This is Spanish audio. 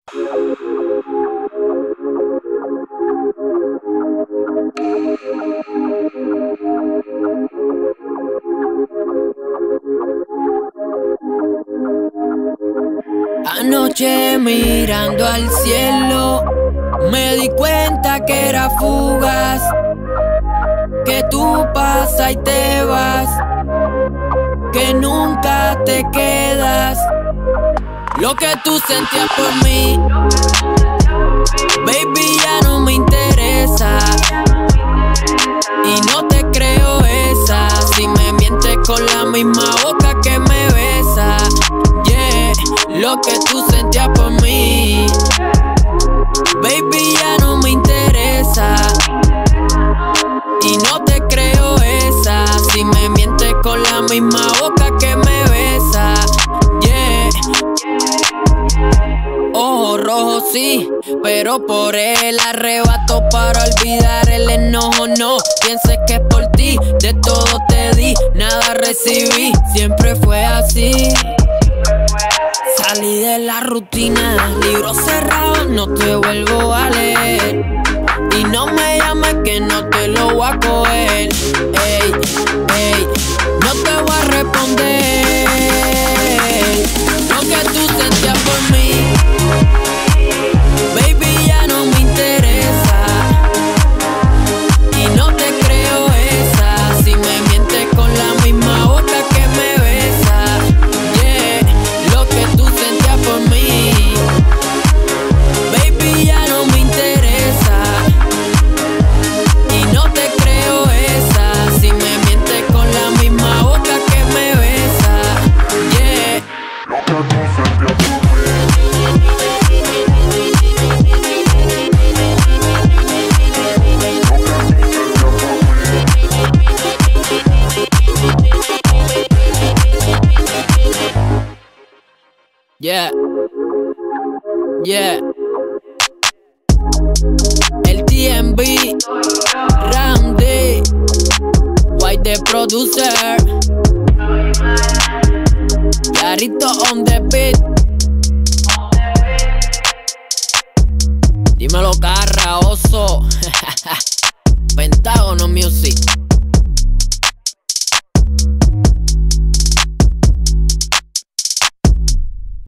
Anoche mirando al cielo me di cuenta que era fugaz, que tú pasas y te vas, que nunca te quedas. Lo que tú sentías por mí, baby, ya no me interesa. Y no te creo esa, si me mientes con la misma boca que me besa. Yeah, lo que tú sentías por mí, baby, ya no me interesa. Y no te creo esa, si me mientes con la misma boca que me besa. Yeah. Ojos rojos sí, pero por el arrebato para olvidar el enojo. No pienses que es por ti, de todo te di, nada recibí, siempre fue así. Salí de la rutina, libro cerrado, no te vuelvo a leer. Y no me llames que no te lo voy a coger. Ey, ey, no te voy a responder lo que tú sentías por mí, baby, ya no me interesa. Y no te creo esa, si me mientes con la misma boca que me besa. Yeah, lo que tú sentías por mí, baby, ya no me interesa. Y no te creo esa, si me mientes con la misma boca que me besa. Yeah. Yeah, yeah. El TMB, Randy, White the producer, Yarito on the beat. Dímelo, Carra, Oso. Pentágono Music.